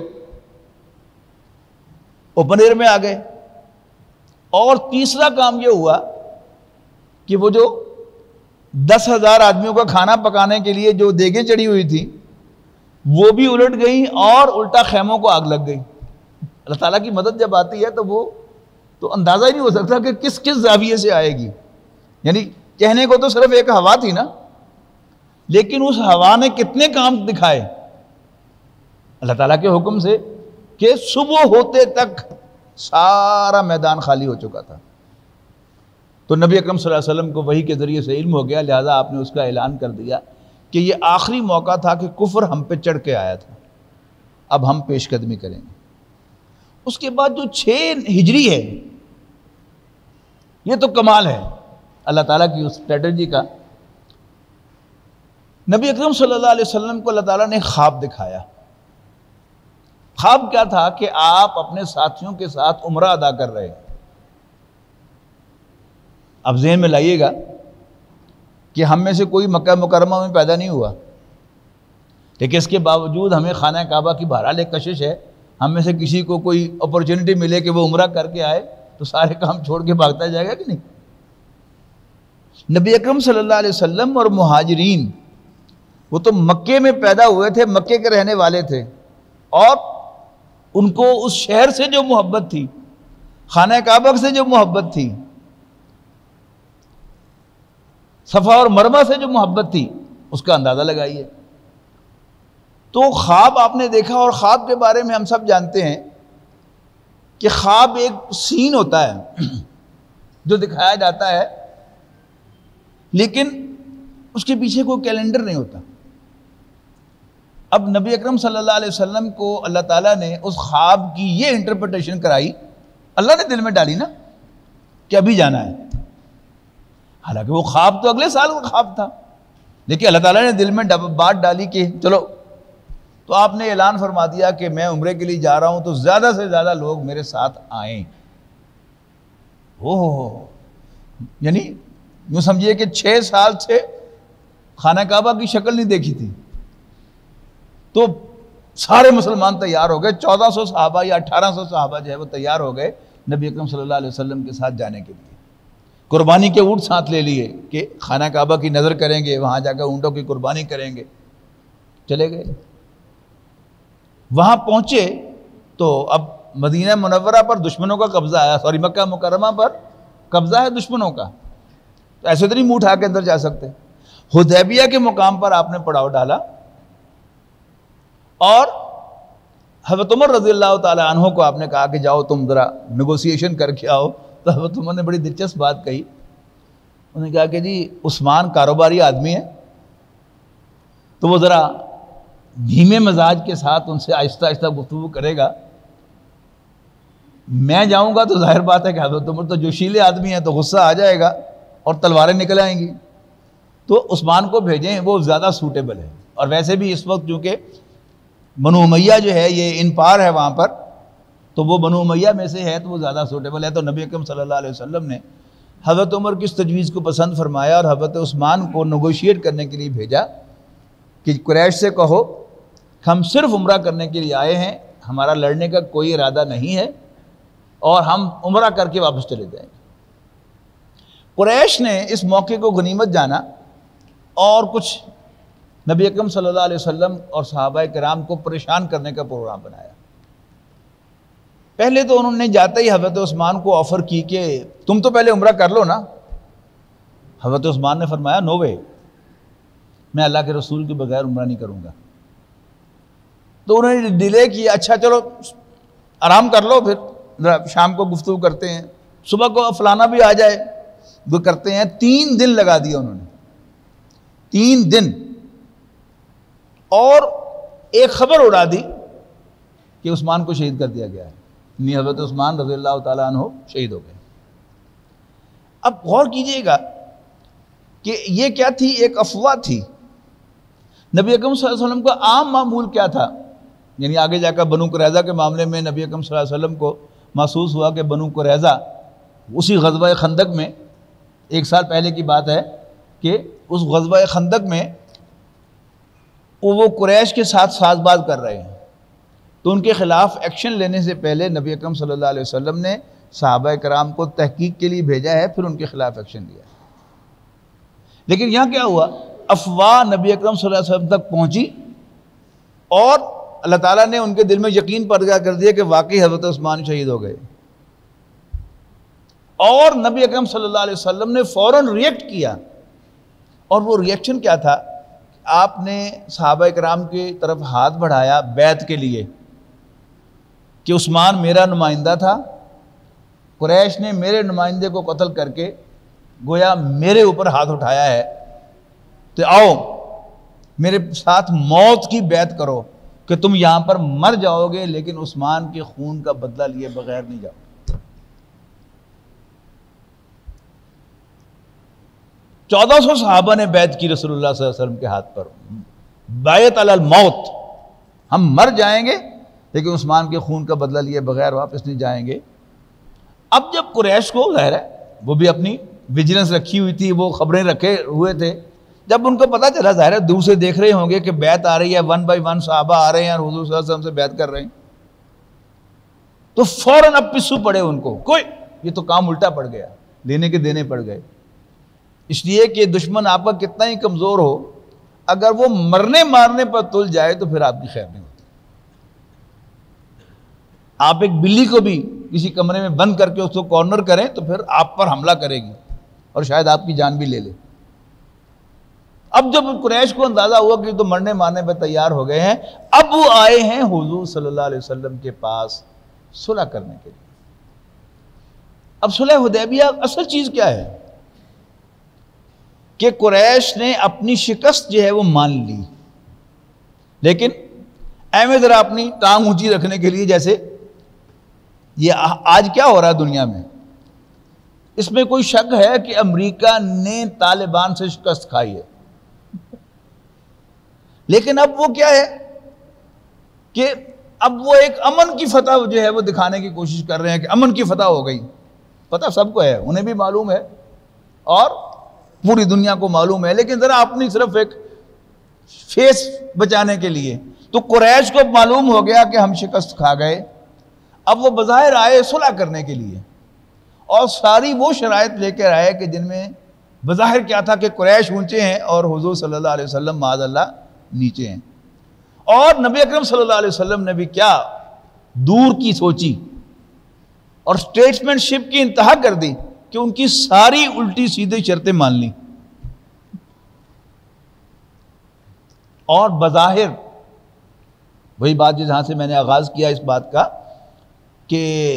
اوپن ایئر میں آ گئے۔ اور تیسرا کام یہ ہوا کہ وہ جو دس ہزار آدمیوں کا کھانا پکانے کے لیے جو دیگیں چڑھی ہوئی تھی وہ بھی الٹ گئیں اور الٹا خیموں کو آگ لگ گئی۔ اللہ تعالیٰ کی مدد جب آتی ہے تو وہ تو اندازہ ہی نہیں ہو سکتا کہ کس کس زاویے سے آئے گی، یعنی کہنے کو تو صرف ایک ہوا تھی نا، لیکن اس ہوا نے کتنے کام دکھائے اللہ تعالیٰ کے حکم سے کہ صبح ہوتے تک سارا میدان خالی ہو چکا تھا۔ تو نبی اکرم صلی اللہ علیہ وسلم کو وحی کے ذریعے سے علم ہو گیا، لہذا آپ نے اس کا اعلان کر دیا کہ یہ آخری موقع تھا کہ کفر ہم پہ چڑھ کے آیا تھا، اب ہم پیش قدمی کریں گے۔ اس کے بعد جو چھ ہجری ہے یہ تو کمال ہے اللہ تعالیٰ کی اس اسٹریٹجی کا۔ نبی اکرم صلی اللہ علیہ وسلم کو اللہ تعالیٰ نے خواب دکھایا۔ خواب کیا تھا کہ آپ اپنے ساتھیوں کے ساتھ عمرہ ادا کر رہے ہیں۔ اب ذہن میں لائیے گا کہ ہم میں سے کوئی مکہ مکرمہ میں پیدا نہیں ہوا، لیکن اس کے باوجود ہمیں خانہ کعبہ کی بہرحال ایک کشش ہے، ہم میں سے کسی کو کوئی اپرچونٹی ملے کہ وہ عمرہ کر کے آئے تو سارے کام چھوڑ کے بھاگتا جائے گا کہ نہیں۔ نبی اکرم صلی اللہ علیہ وسلم اور مہاجرین وہ تو مکے میں پیدا ہوئے تھے، مکے کے رہنے والے تھے، اور ان کو اس شہر سے جو محبت تھی، خانہ کعبہ سے جو محبت تھی، صفا اور مرمہ سے جو محبت تھی، اس کا اندازہ لگائیے۔ تو خواب آپ نے دیکھا، اور خواب کے بارے میں ہم سب جانتے ہیں کہ خواب ایک سین ہوتا ہے جو دکھایا جاتا ہے، لیکن اس کے پیچھے کوئی کیلنڈر نہیں ہوتا۔ اب نبی اکرم صلی اللہ علیہ وسلم کو اللہ تعالیٰ نے اس خواب کی یہ انٹرپریٹیشن کرائی، اللہ نے دل میں ڈالی نا کہ ابھی جانا ہے، حالانکہ وہ خواب تو اگلے سال کا خواب تھا، لیکن اللہ تعالیٰ نے دل میں بات ڈالی کہ چلو، تو آپ نے اعلان فرما دیا کہ میں عمرے کے لیے جا رہا ہوں، تو زیادہ سے زیادہ لوگ میرے ساتھ آئیں۔ اوہ، یعنی یوں سمجھیے کہ چھ سال سے خانہ کعبہ کی شکل نہیں دیکھی تھی، تو سارے مسلمان تیار ہو گئے، چودہ سو صحابہ یا اٹھارہ سو صحابہ جو ہے وہ تیار ہو گئے نبی اکرم صلی اللہ علیہ وسلم کے ساتھ جانے کے لیے۔ قربانی کے اونٹ ساتھ لے لیے کہ خانہ کعبہ کی نظر کریں گے، وہاں جا کر اونٹوں کی قربانی کریں گے۔ چلے گئے، وہاں پہنچے تو اب مدینہ منورہ پر دشمنوں کا قبضہ آیا، سوری مکہ مکرمہ پر قبضہ ہے دشمنوں کا، تو ایسے تو نہیں منہ اٹھا کے اندر جا سکتے۔ حدیبیہ کے مقام پر آپ نے پڑاؤ ڈالا، اور حضرت عمر رضی اللہ تعالیٰ عنہ کو آپ نے کہا کہ جاؤ تم ذرا نیگوسیشن کر کے آؤ۔ تو حضرت عمر نے بڑی دلچسپ بات کہی، انہوں نے کہا کہ جی عثمان کاروباری آدمی ہے، تو وہ ذرا دھیمے مزاج کے ساتھ ان سے آہستہ آہستہ گفتگو کرے گا، میں جاؤں گا تو ظاہر بات ہے کہ حضرت عمر تو جوشیلے آدمی ہیں، تو غصہ آ جائے گا اور تلواریں نکل آئیں گی، تو عثمان کو بھیجیں، وہ زیادہ سوٹیبل ہے۔ اور ویسے بھی اس وقت چونکہ بنو امیہ جو ہے یہ ان پار ہے وہاں پر، تو وہ بنو امیہ میں سے ہے، تو وہ زیادہ سوٹیبل ہے۔ تو نبی اکرم صلی اللہ علیہ وسلم نے حضرت عمر کی اس تجویز کو پسند فرمایا اور حضرت عثمان کو نیگوشیٹ کرنے کے لیے بھیجا کہ قریش سے کہو ہم صرف عمرہ کرنے کے لیے آئے ہیں، ہمارا لڑنے کا کوئی ارادہ نہیں ہے، اور ہم عمرہ کر کے واپس چلے جائیں گے۔ قریش نے اس موقع کو غنیمت جانا اور کچھ نبی اکرم صلی اللہ علیہ وسلم اور صحابہ کرام کو پریشان کرنے کا پروگرام بنایا۔ پہلے تو انہوں نے جاتے ہی حضرت عثمان کو آفر کی کہ تم تو پہلے عمرہ کر لو نا۔ حضرت عثمان نے فرمایا نو وے، میں اللہ کے رسول کے بغیر عمرہ نہیں کروں گا۔ تو انہوں نے ڈیلے کیا، اچھا چلو آرام کر لو، پھر شام کو گفتگو کرتے ہیں، صبح کو فلانا بھی آ جائے، وہ کرتے ہیں۔ تین دن لگا دیا انہوں نے، تین دن، اور ایک خبر اڑا دی کہ عثمان کو شہید کر دیا گیا ہے، یعنی حضرت عثمان رضی اللہ تعالیٰ عنہ شہید ہو گئے۔ اب غور کیجئے گا کہ یہ کیا تھی، ایک افواہ تھی۔ نبی اکرم صلی اللہ علیہ وسلم کا عام معمول کیا تھا، یعنی آگے جا کر بنو قریظہ کے معاملے میں نبی اکرم صلی اللہ علیہ وسلم کو محسوس ہوا کہ بنو قریظہ، اسی غزوہ خندق میں، ایک سال پہلے کی بات ہے کہ اس غزوہ خندق میں وہ قریش کے ساتھ ساز باز کر رہے ہیں، تو ان کے خلاف ایکشن لینے سے پہلے نبی اکرم صلی اللہ علیہ وسلم نے صحابہ کرام کو تحقیق کے لیے بھیجا ہے، پھر ان کے خلاف ایکشن لیا ہے۔ لیکن یہاں کیا ہوا، افواہ نبی اکرم صلی اللہ علیہ وسلم تک پہنچی، اور اللہ تعالیٰ نے ان کے دل میں یقین پیدا کر دیا کہ واقعی حضرت عثمان شہید ہو گئے، اور نبی اکرم صلی اللہ علیہ وسلم نے فوراً ریئیکٹ کیا۔ اور وہ ریئیکشن کیا تھا، آپ نے صحابہ کرام کی طرف ہاتھ بڑھایا بیعت کے لیے کہ عثمان میرا نمائندہ تھا، قریش نے میرے نمائندے کو قتل کر کے گویا میرے اوپر ہاتھ اٹھایا ہے، تو آؤ میرے ساتھ موت کی بیعت کرو کہ تم یہاں پر مر جاؤ گے لیکن عثمان کے خون کا بدلہ لیے بغیر نہیں جاؤ۔ چودہ سو صحابہ نے بیعت کی رسول اللہ صلی اللہ علیہ وسلم کے ہاتھ پر، بیعت علی الموت، ہم مر جائیں گے لیکن عثمان کے خون کا بدلہ لیے بغیر واپس نہیں جائیں گے۔ اب جب قریش کو ظاہر ہے وہ بھی اپنی ویجیلنس رکھی ہوئی تھی، وہ خبریں رکھے ہوئے تھے، جب ان کو پتہ چلا ظاہر ہے دور سے دیکھ رہے ہوں گے کہ بیعت آ رہی ہے، ون بائی ون صحابہ آ رہے ہیں اور حضور صلی اللہ علیہ وسلم سے بیعت کر رہے ہیں، تو فوراً اب پسو پڑے ان کو، کوئی یہ تو کام الٹا پڑ گیا، لینے کے دینے پڑ گئے۔ اس لیے کہ دشمن آپ کا کتنا ہی کمزور ہو، اگر وہ مرنے مارنے پر تل جائے تو پھر آپ کی خیر نہیں ہوتی۔ آپ ایک بلی کو بھی کسی کمرے میں بند کر کے اس کو کارنر کریں تو پھر آپ پر حملہ کرے گی اور شاید آپ کی جان بھی لے لے۔ اب جب قریش کو اندازہ ہوا کہ تو مرنے مارنے پہ تیار ہو گئے ہیں، اب وہ آئے ہیں حضور صلی اللہ علیہ وسلم کے پاس صلح کرنے کے لیے۔ اب صلح حدیبیہ اصل چیز کیا ہے کہ قریش نے اپنی شکست جو ہے وہ مان لی، لیکن احمد ذرا اپنی ٹانگ اونچی رکھنے کے لیے، جیسے یہ آج کیا ہو رہا ہے دنیا میں، اس میں کوئی شک ہے کہ امریکہ نے طالبان سے شکست کھائی ہے، لیکن اب وہ کیا ہے کہ اب وہ ایک امن کی فتح جو ہے وہ دکھانے کی کوشش کر رہے ہیں کہ امن کی فتح ہو گئی۔ پتہ سب کو ہے، انہیں بھی معلوم ہے اور پوری دنیا کو معلوم ہے، لیکن ذرا اپنی صرف ایک فیس بچانے کے لیے۔ تو قریش کو معلوم ہو گیا کہ ہم شکست کھا گئے، اب وہ بظاہر آئے صلح کرنے کے لیے، اور ساری وہ شرائط لے کر آئے کہ جن میں بظاہر کیا تھا کہ قریش اونچے ہیں اور حضور صلی اللہ علیہ وسلم معاذ اللہ نیچے ہیں۔ اور نبی اکرم صلی اللہ علیہ وسلم نے بھی کیا دور کی سوچی اور اسٹیٹمنٹ شپ کی انتہا کر دی کہ ان کی ساری الٹی سیدھی شرطیں مان لیں، اور بظاہر وہی بات جہاں سے میں نے آغاز کیا اس بات کا کہ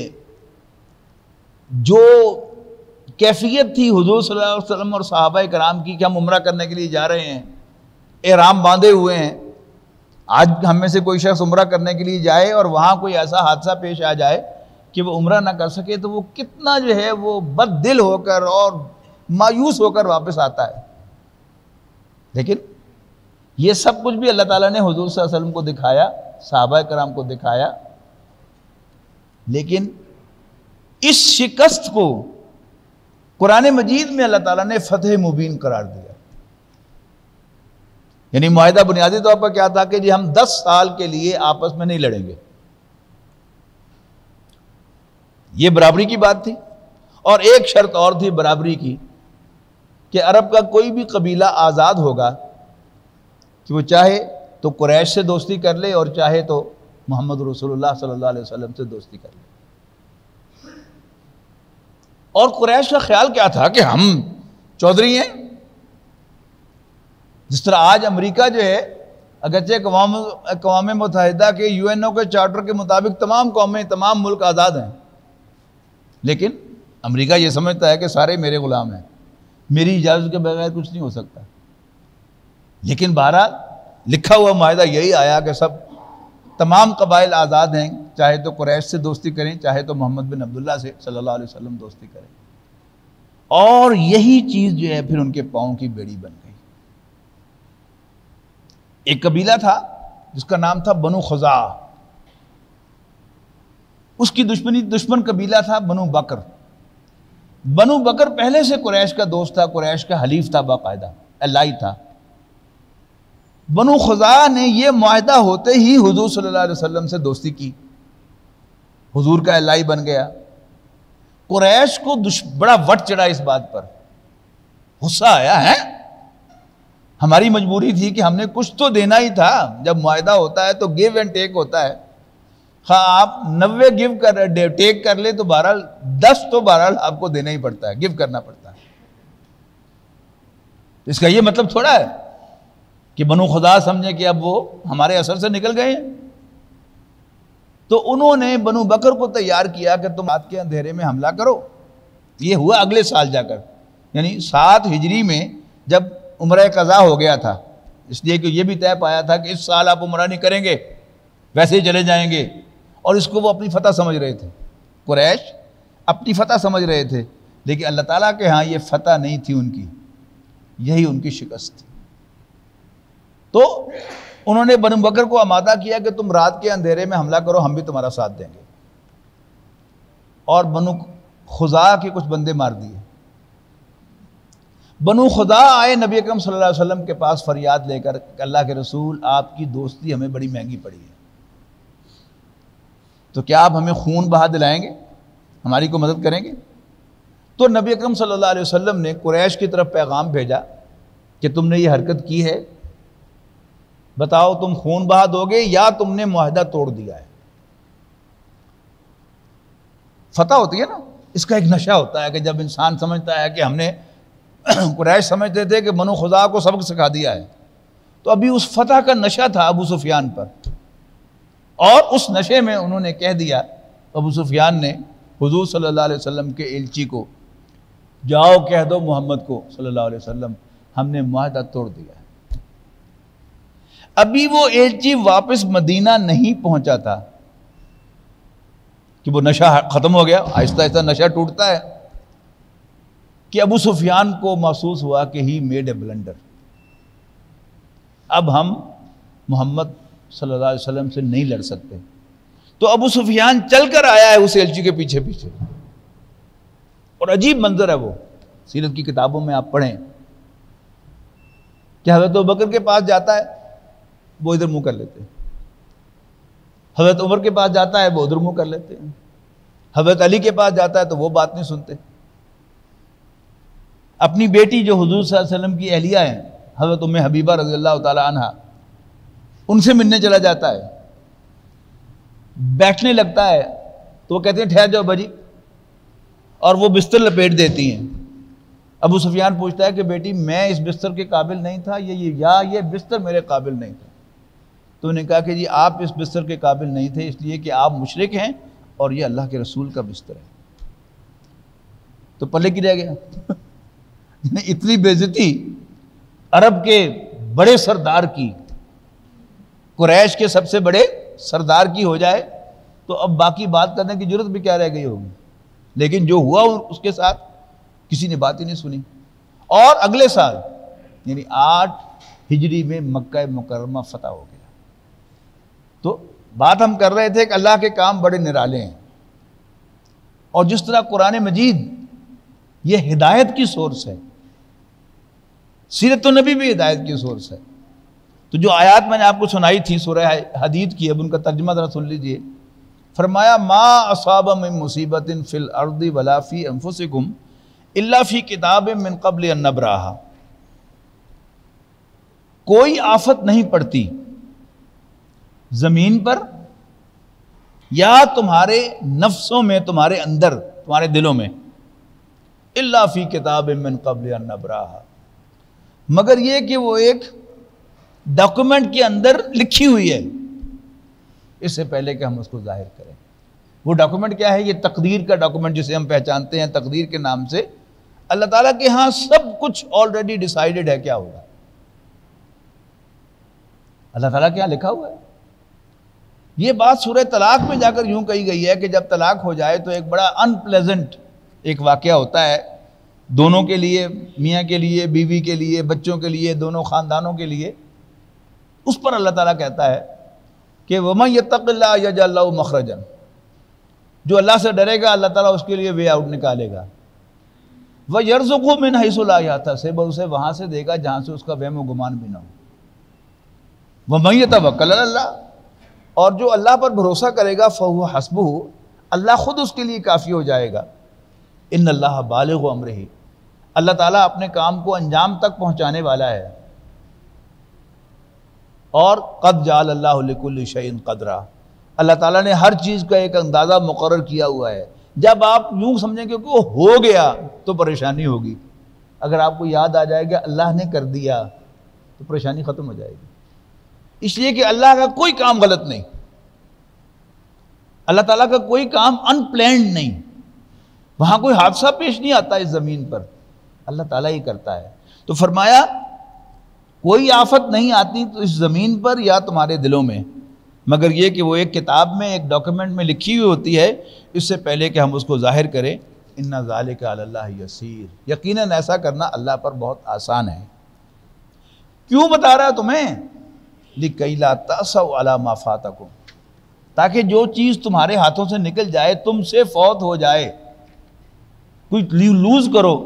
جو کیفیت تھی حضور صلی اللہ علیہ وسلم اور صحابہ کرام کی کہ ہم عمرہ کرنے کے لیے جا رہے ہیں، احرام باندھے ہوئے ہیں۔ آج ہم میں سے کوئی شخص عمرہ کرنے کے لیے جائے اور وہاں کوئی ایسا حادثہ پیش آ جائے کہ وہ عمرہ نہ کر سکے تو وہ کتنا جو ہے وہ بد دل ہو کر اور مایوس ہو کر واپس آتا ہے۔ لیکن یہ سب کچھ بھی اللہ تعالیٰ نے حضور صلی اللہ علیہ وسلم کو دکھایا، صحابہ کرام کو دکھایا، لیکن اس شکست کو قرآن مجید میں اللہ تعالیٰ نے فتح مبین قرار دیا۔ یعنی معاہدہ بنیادی طور پر کیا تھا کہ جی ہم دس سال کے لیے آپس میں نہیں لڑیں گے، یہ برابری کی بات تھی۔ اور ایک شرط اور تھی برابری کی کہ عرب کا کوئی بھی قبیلہ آزاد ہوگا کہ وہ چاہے تو قریش سے دوستی کر لے اور چاہے تو محمد رسول اللہ صلی اللہ علیہ وسلم سے دوستی کر لے۔ اور قریش کا خیال کیا تھا کہ ہم چودھری ہیں، جس طرح آج امریکہ جو ہے اگرچہ اقوام اقوام متحدہ کے یو این او کے چارٹر کے مطابق تمام قومیں تمام ملک آزاد ہیں، لیکن امریکہ یہ سمجھتا ہے کہ سارے میرے غلام ہیں، میری اجازت کے بغیر کچھ نہیں ہو سکتا۔ لیکن بہرحال لکھا ہوا معاہدہ یہی آیا کہ سب تمام قبائل آزاد ہیں، چاہے تو قریش سے دوستی کریں چاہے تو محمد بن عبداللہ سے صلی اللہ علیہ وسلم دوستی کریں۔ اور یہی چیز جو ہے پھر ان کے پاؤں کی بیڑی بن گئی۔ ایک قبیلہ تھا جس کا نام تھا بنو خزاعہ، اس کی دشمنی دشمن قبیلہ تھا بنو بکر۔ بنو بکر پہلے سے قریش کا دوست تھا، قریش کا حلیف تھا، باقاعدہ الائی تھا۔ بنو خزاعہ نے یہ معاہدہ ہوتے ہی حضور صلی اللہ علیہ وسلم سے دوستی کی، حضور کا الائی بن گیا۔ قریش کو بڑا وٹ چڑھا اس بات پر، غصہ آیا ہے، ہماری مجبوری تھی کہ ہم نے کچھ تو دینا ہی تھا، جب معاہدہ ہوتا ہے تو گیو اینڈ ٹیک ہوتا ہے، ہاں آپ نوے گیو کر ٹیک کر لے تو بہرحال دس تو بہرحال آپ کو دینا ہی پڑتا ہے، گیو کرنا پڑتا ہے۔ اس کا یہ مطلب تھوڑا ہے کہ بنو خزاعہ سمجھے کہ اب وہ ہمارے اثر سے نکل گئے ہیں۔ تو انہوں نے بنو بکر کو تیار کیا کہ تم رات کے اندھیرے میں حملہ کرو۔ یہ ہوا اگلے سال جا کر، یعنی سات ہجری میں جب عمرہ قضا ہو گیا تھا، اس لیے کہ یہ بھی طے پایا تھا کہ اس سال آپ عمرہ نہیں کریں گے، ویسے ہی چلے جائیں گے، اور اس کو وہ اپنی فتح سمجھ رہے تھے، قریش اپنی فتح سمجھ رہے تھے، لیکن اللہ تعالیٰ کے ہاں یہ فتح نہیں تھی ان کی، یہی ان کی شکست تھی۔ تو انہوں نے بنو بکر کو آمادہ کیا کہ تم رات کے اندھیرے میں حملہ کرو، ہم بھی تمہارا ساتھ دیں گے، اور بنو خزاعہ کے کچھ بندے مار دیے۔ بنو خزاعہ آئے نبی اکرم صلی اللہ علیہ وسلم کے پاس فریاد لے کر کہ اللہ کے رسول آپ کی دوستی ہمیں بڑی مہنگی پڑی ہے، تو کیا آپ ہمیں خون بہا دلائیں گے، ہماری کو مدد کریں گے؟ تو نبی اکرم صلی اللہ علیہ وسلم نے قریش کی طرف پیغام بھیجا کہ تم نے یہ حرکت کی ہے، بتاؤ تم خون بہا دو گے یا تم نے معاہدہ توڑ دیا ہے؟ فتح ہوتی ہے نا، اس کا ایک نشہ ہوتا ہے کہ جب انسان سمجھتا ہے کہ ہم نے قریش سمجھتے تھے کہ بنو خزاعہ کو سبق سکھا دیا ہے، تو ابھی اس فتح کا نشہ تھا ابو سفیان پر، اور اس نشے میں انہوں نے کہہ دیا ابو سفیان نے حضور صلی اللہ علیہ وسلم کے ایلچی کو، جاؤ کہہ دو محمد کو صلی اللہ علیہ وسلم ہم نے معاہدہ توڑ دیا ہے۔ ابھی وہ ایلچی واپس مدینہ نہیں پہنچا تھا کہ وہ نشہ ختم ہو گیا، آہستہ آہستہ نشہ ٹوٹتا ہے، کہ ابو سفیان کو محسوس ہوا کہ ہی میڈ اے بلنڈر، اب ہم محمد صلی اللہ علیہ وسلم سے نہیں لڑ سکتے۔ تو ابو سفیان چل کر آیا ہے اس ایلچی کے پیچھے پیچھے، اور عجیب منظر ہے وہ، سیرت کی کتابوں میں آپ پڑھیں کہ حضرت ابوبکر کے پاس جاتا ہے وہ ادھر منہ کر لیتے ہیں، حضرت عمر کے پاس جاتا ہے وہ ادھر منہ کر لیتے ہیں، حضرت علی کے پاس جاتا ہے تو وہ بات نہیں سنتے، اپنی بیٹی جو حضور صلی اللہ علیہ وسلم کی اہلیہ ہیں حضرت ام حبیبہ رضی اللہ تعالی عنہا، ان سے ملنے چلا جاتا ہے، بیٹھنے لگتا ہے تو وہ کہتے ہیں ٹھہر جاؤ بجی، اور وہ بستر لپیٹ دیتی ہیں۔ ابو سفیان پوچھتا ہے کہ بیٹی میں اس بستر کے قابل نہیں تھا، یہ یہ یا یہ بستر میرے قابل نہیں تھا؟ تو انہوں نے کہا کہ جی آپ اس بستر کے قابل نہیں تھے اس لیے کہ آپ مشرک ہیں اور یہ اللہ کے رسول کا بستر ہے۔ تو پلے کی رہ گیا اتنی بے عزتی عرب کے بڑے سردار کی، قریش کے سب سے بڑے سردار کی ہو جائے تو اب باقی بات کرنے کی ضرورت بھی کیا رہ گئی ہوگی، لیکن جو ہوا اس کے ساتھ کسی نے بات ہی نہیں سنی۔ اور اگلے سال یعنی آٹھ ہجری میں مکہ مکرمہ فتح ہو گیا۔ تو بات ہم کر رہے تھے کہ اللہ کے کام بڑے نرالے ہیں، اور جس طرح قرآن مجید یہ ہدایت کی سورس ہے، سیرت النبی بھی ہدایت کی سورس ہے۔ تو جو آیات میں نے آپ کو سنائی تھی سورہ حدید کی، اب ان کا ترجمہ ذرا سن لیجئے۔ فرمایا ما اصاب من مصیبت فی الارض ولا فی انفسکم الا فی کتاب من قبل ان نبرہا، کوئی آفت نہیں پڑتی زمین پر یا تمہارے نفسوں میں، تمہارے اندر، تمہارے دلوں میں، الا فی کتاب من قبل ان نبرہا، مگر یہ کہ وہ ایک ڈاکومنٹ کے اندر لکھی ہوئی ہے اس سے پہلے کہ ہم اس کو ظاہر کریں۔ وہ ڈاکومنٹ کیا ہے؟ یہ تقدیر کا ڈاکومنٹ جسے ہم پہچانتے ہیں تقدیر کے نام سے۔ اللہ تعالیٰ کے ہاں سب کچھ آلریڈی ڈیسائیڈڈ ہے کیا ہوگا، اللہ تعالیٰ کے ہاں لکھا ہوا ہے۔ یہ بات سورہ طلاق میں جا کر یوں کہی گئی ہے کہ جب طلاق ہو جائے تو ایک بڑا ان پلیزنٹ ایک واقعہ ہوتا ہے دونوں کے لیے، میاں کے لیے، بیوی کے لیے، بچوں کے لیے، دونوں خاندانوں کے لیے۔ اس پر اللہ تعالیٰ کہتا ہے کہ وَمَن يَتَّقِ اللَّهَ يَجْعَل لَّهُ مَخْرَجًا، جو اللہ سے ڈرے گا اللہ تعالیٰ اس کے لیے وے آؤٹ نکالے گا۔ وَيَرْزُقْهُ مِنْ حَيْثُ لَا يَحْتَسِبُ، اسے وہاں سے دے گا جہاں سے اس کا وہم و گمان بھی نہ ہو۔ وَمَن يَتَوَکَّلْ عَلَى اللَّهِ، اور جو اللہ پر بھروسہ کرے گا فَهُوَ حَسْبُهُ، اللہ خود اس کے لیے کافی ہو جائے گا۔ ان اللہ بالغ امرہ، اللہ تعالیٰ اپنے کام کو انجام تک پہنچانے والا ہے۔ اور قد جعل اللہ لکل شیء قدرا، اللہ تعالیٰ نے ہر چیز کا ایک اندازہ مقرر کیا ہوا ہے۔ جب آپ یوں سمجھیں کہ وہ ہو گیا تو پریشانی ہوگی، اگر آپ کو یاد آ جائے گا اللہ نے کر دیا تو پریشانی ختم ہو جائے گی۔ اس لیے کہ اللہ کا کوئی کام غلط نہیں، اللہ تعالیٰ کا کوئی کام ان پلانڈ نہیں، وہاں کوئی حادثہ پیش نہیں آتا اس زمین پر، اللہ تعالیٰ ہی کرتا ہے۔ تو فرمایا کوئی آفت نہیں آتی تو اس زمین پر یا تمہارے دلوں میں، مگر یہ کہ وہ ایک کتاب میں، ایک ڈاکومنٹ میں لکھی ہوئی ہوتی ہے اس سے پہلے کہ ہم اس کو ظاہر کریں۔ ان ذالک علی اللہ یسیر، یقیناً ایسا کرنا اللہ پر بہت آسان ہے۔ کیوں بتا رہا ہے تمہیں؟ لِكَيْ لَا تَأْسَوْا عَلَى مَا فَاتَكُمْ، تاکہ جو چیز تمہارے ہاتھوں سے نکل جائے، تم سے فوت ہو جائے، کوئی لوز کرو،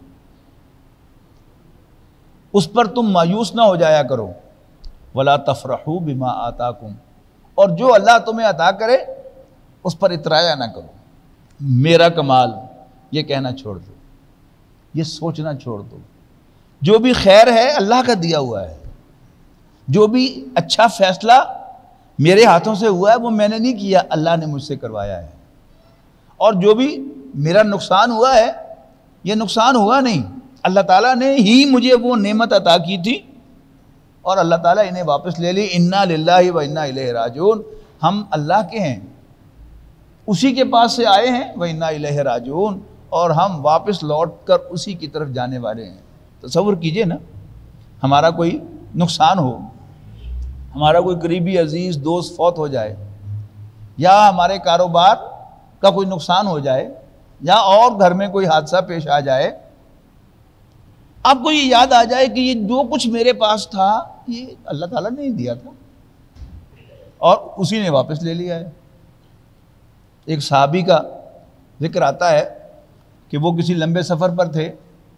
اس پر تم مایوس نہ ہو جایا کرو۔ وَلَا تَفْرَحُوا بِمَا آتَاكُمْ، اور جو اللہ تمہیں عطا کرے اس پر اترایا نہ کرو، میرا کمال یہ کہنا چھوڑ دو، یہ سوچنا چھوڑ دو۔ جو بھی خیر ہے اللہ کا دیا ہوا ہے، جو بھی اچھا فیصلہ میرے ہاتھوں سے ہوا ہے وہ میں نے نہیں کیا، اللہ نے مجھ سے کروایا ہے۔ اور جو بھی میرا نقصان ہوا ہے یہ نقصان ہوا نہیں، اللہ تعالیٰ نے ہی مجھے وہ نعمت عطا کی تھی اور اللہ تعالیٰ انہیں واپس لے لی۔ انا للہ و انا الیہ راجعون، ہم اللہ کے ہیں، اسی کے پاس سے آئے ہیں، و انا الیہ راجعون، اور ہم واپس لوٹ کر اسی کی طرف جانے والے ہیں۔ تصور کیجئے نا، ہمارا کوئی نقصان ہو، ہمارا کوئی قریبی عزیز دوست فوت ہو جائے، یا ہمارے کاروبار کا کوئی نقصان ہو جائے، یا اور گھر میں کوئی حادثہ پیش آ جائے، آپ کو یہ یاد آ جائے کہ یہ جو کچھ میرے پاس تھا یہ اللہ تعالیٰ نے ہی دیا تھا اور اسی نے واپس لے لیا ہے۔ ایک صحابی کا ذکر آتا ہے کہ وہ کسی لمبے سفر پر تھے،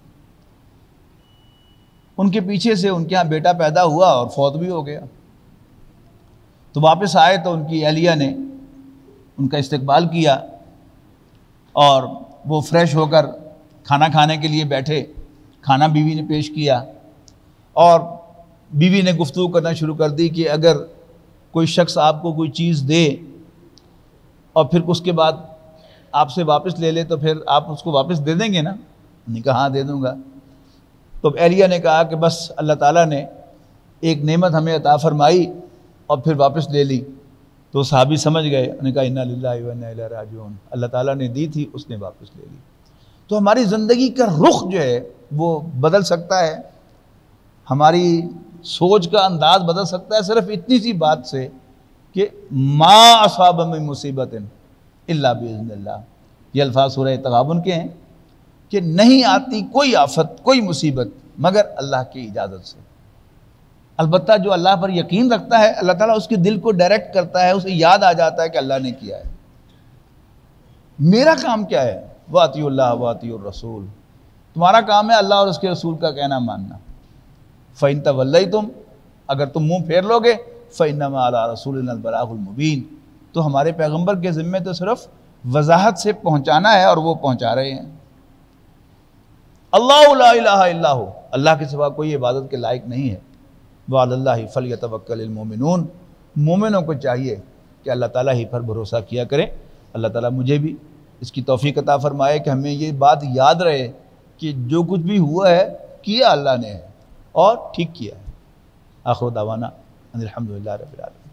ان کے پیچھے سے ان کے ہاں بیٹا پیدا ہوا اور فوت بھی ہو گیا، تو واپس آئے تو ان کی اہلیہ نے ان کا استقبال کیا اور وہ فریش ہو کر کھانا کھانے کے لیے بیٹھے، کھانا بیوی نے پیش کیا اور بیوی نے گفتگو کرنا شروع کر دی کہ اگر کوئی شخص آپ کو کوئی چیز دے اور پھر اس کے بعد آپ سے واپس لے لے تو پھر آپ اس کو واپس دے دیں گے نا؟ انہوں نے کہا ہاں دے دوں گا۔ تو اہلیہ نے کہا کہ بس اللہ تعالیٰ نے ایک نعمت ہمیں عطا فرمائی اور پھر واپس لے لی۔ تو صحابی سمجھ گئے، انہوں نے کہا انا للہ و انا الیہ راجعون، اللہ تعالیٰ نے دی تھی اس نے واپس لے لی۔ تو ہماری زندگی کا رخ جو ہے وہ بدل سکتا ہے، ہماری سوچ کا انداز بدل سکتا ہے صرف اتنی سی بات سے کہ ما اصاب من مصیبت الا باذن اللہ۔ یہ الفاظ سورہ تغابن کے ہیں کہ نہیں آتی کوئی آفت، کوئی مصیبت مگر اللہ کی اجازت سے۔ البتہ جو اللہ پر یقین رکھتا ہے اللہ تعالیٰ اس کے دل کو ڈائریکٹ کرتا ہے، اسے یاد آ جاتا ہے کہ اللہ نے کیا ہے۔ میرا کام کیا ہے؟ وَأَطِيعُوا اللَّهَ وَأَطِيعُوا الرَّسُولَ، تمہارا کام ہے اللہ اور اس کے رسول کا کہنا ماننا۔ فَإِن تَوَلَّيْتُمْ، اگر تم منہ پھیر لو گے، فَإِنَّمَا عَلَىٰ رَسُولِنَا الْبَلَاغُ الْمُبِينُ، تو ہمارے پیغمبر کے ذمے تو صرف وضاحت سے پہنچانا ہے اور وہ پہنچا رہے ہیں۔ اللہ لا الہ الا ہو، اللہ کے سوا کوئی عبادت کے لائق نہیں ہے۔ وعلی اللہ فلیتوکل المؤمنون، مومنوں کو چاہیے کہ اللہ تعالیٰ ہی پر بھروسہ کیا کریں۔ اللہ تعالیٰ مجھے بھی اس کی توفیق عطا فرمائے کہ ہمیں یہ بات یاد رہے کہ جو کچھ بھی ہوا ہے کیا اللہ نے ہے اور ٹھیک کیا ہے۔ آخر دعوانا ان الحمدللہ رب العالمین۔